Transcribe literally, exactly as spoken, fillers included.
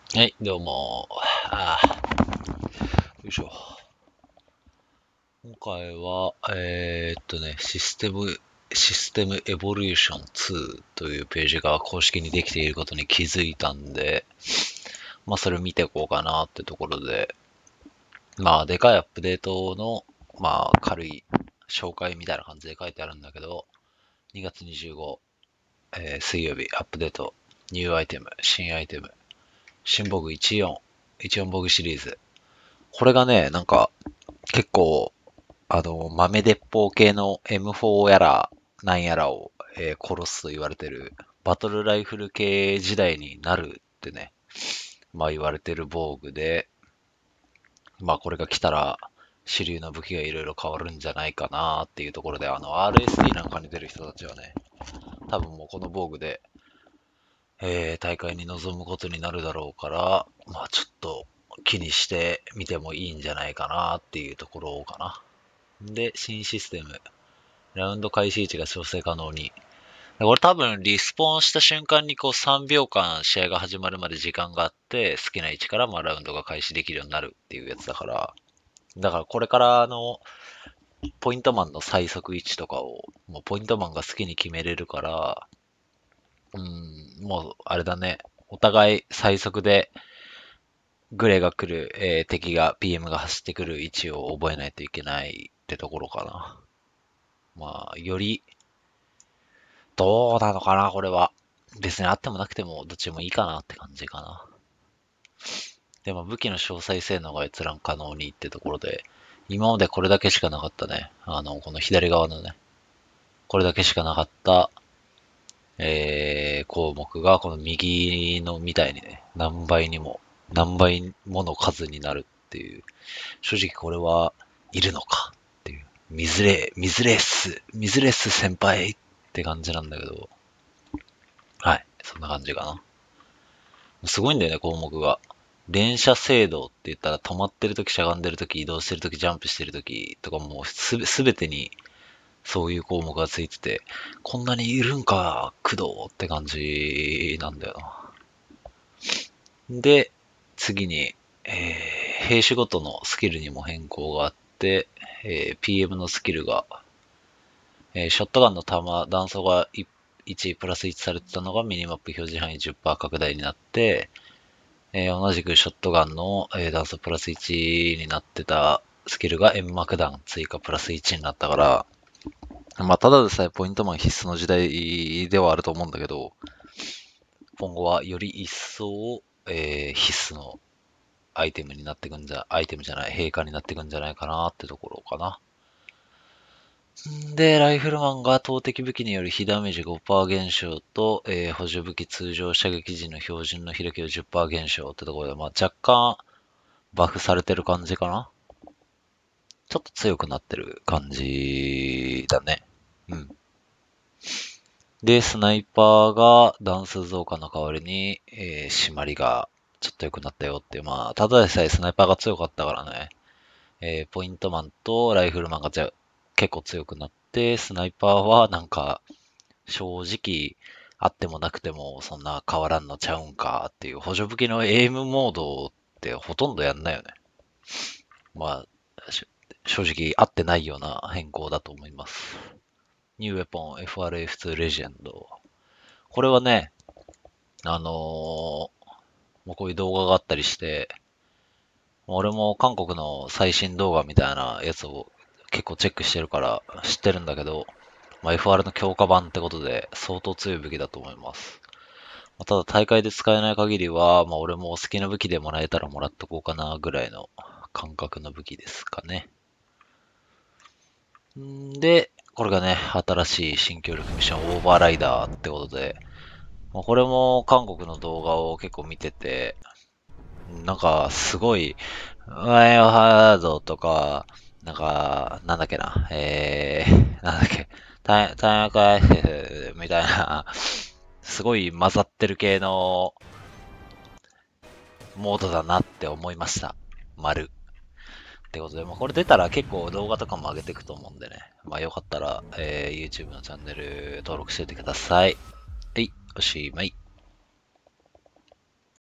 はい、どうも。あーよいしょ。今回は、えーっとね、システム、システムエボリューションツーというページが公式にできていることに気づいたんで、まあそれ見ていこうかなってところで、まあでかいアップデートの、まあ軽い紹介みたいな感じで書いてあるんだけど、にがつにじゅうご、えー水曜日アップデート、ニューアイテム、新アイテム、新ボグじゅうよん、じゅうよんボグシリーズ。これがね、なんか結構あの、豆鉄砲系の エムフォー やら、なんやらを、えー殺すと言われてる、バトルライフル系時代になるってね、まあ言われてる防具で、まあこれが来たら、主流の武器がいろいろ変わるんじゃないかなっていうところで、あの、アールエスティー なんかに出る人たちはね、多分もうこの防具で、えー大会に臨むことになるだろうから、まあちょっと気にしてみてもいいんじゃないかなっていうところかな。で、新システム。ラウンド開始位置が調整可能に。俺多分リスポーンした瞬間にこうさんびょうかん試合が始まるまで時間があって、好きな位置からまあラウンドが開始できるようになるっていうやつだから、だからこれからあの、ポイントマンの最速位置とかを、もうポイントマンが好きに決めれるから、うん、もうあれだね。お互い最速でグレが来る、えー敵が ピーエム が走ってくる位置を覚えないといけないってところかな。まあ、よりどうなのかな、これは。別にあってもなくてもどっちもいいかなって感じかな。でも武器の詳細性能が閲覧可能にってところで、今までこれだけしかなかったね。あの、この左側のね、これだけしかなかった、えー、項目がこの右のみたいにね、何倍にも、何倍もの数になるっていう。正直これはいるのかっていう。見づれ、見づれっす、見づれっす先輩って感じなんだけど、はい、そんな感じかな。すごいんだよね、項目が。連射精度って言ったら止まってるとき、しゃがんでるとき、移動してるとき、ジャンプしてるときとかもうすべ、すべてにそういう項目がついてて、こんなにいるんか、工藤って感じなんだよな。で、次に、えー、兵種ごとのスキルにも変更があって、えー、ピーエム のスキルが、えーショットガンの弾、弾倉がいちプラスいちされてたのがミニマップ表示範囲じゅっパーセント拡大になって、えー同じくショットガンの、えー弾数プラスいちになってたスキルが煙幕弾追加プラスいちになったから、まあ、ただでさえポイントマン必須の時代ではあると思うんだけど、今後はより一層、えー必須のアイテムになってくんじゃ、アイテムじゃない、閉館になってくんじゃないかなってところかな。で、ライフルマンが投擲武器による被ダメージごパーセント減少と、えー補助武器通常射撃時の標準の開きをじゅっパーセント減少ってところで、まあ、若干バフされてる感じかな。ちょっと強くなってる感じだね。うん。で、スナイパーが弾数増加の代わりに、えー、締まりがちょっと良くなったよっていう、まあ、ただでさえスナイパーが強かったからね、えー、ポイントマンとライフルマンがじゃ結構強くなって、スナイパーはなんか、正直、あってもなくてもそんな変わらんのちゃうんかっていう補助武器のエイムモードってほとんどやんないよね。まあ、正直合ってないような変更だと思います。ニューウェポン エフアールエフツー レジェンド。これはね、あのーもうこういう動画があったりして、俺も韓国の最新動画みたいなやつを結構チェックしてるから知ってるんだけど、まあ、エフアール の強化版ってことで相当強い武器だと思います。まあただ大会で使えない限りは、まあ俺も好きな武器でもらえたらもらっとこうかなぐらいの感覚の武器ですかね。んで、これがね、新しい新協力ミッションオーバーライダーってことで、まあこれも韓国の動画を結構見てて、なんかすごい、ワイオハードとか、なんか、なんだっけな、えー、なんだっけ、タイ、タイムカイフみたいな、すごい混ざってる系のモードだなって思いました。丸。ってことで、まあ、これ出たら結構動画とかも上げていくと思うんでね。まあよかったら、えー、YouTube のチャンネル登録しておいてください。はい、おしまい。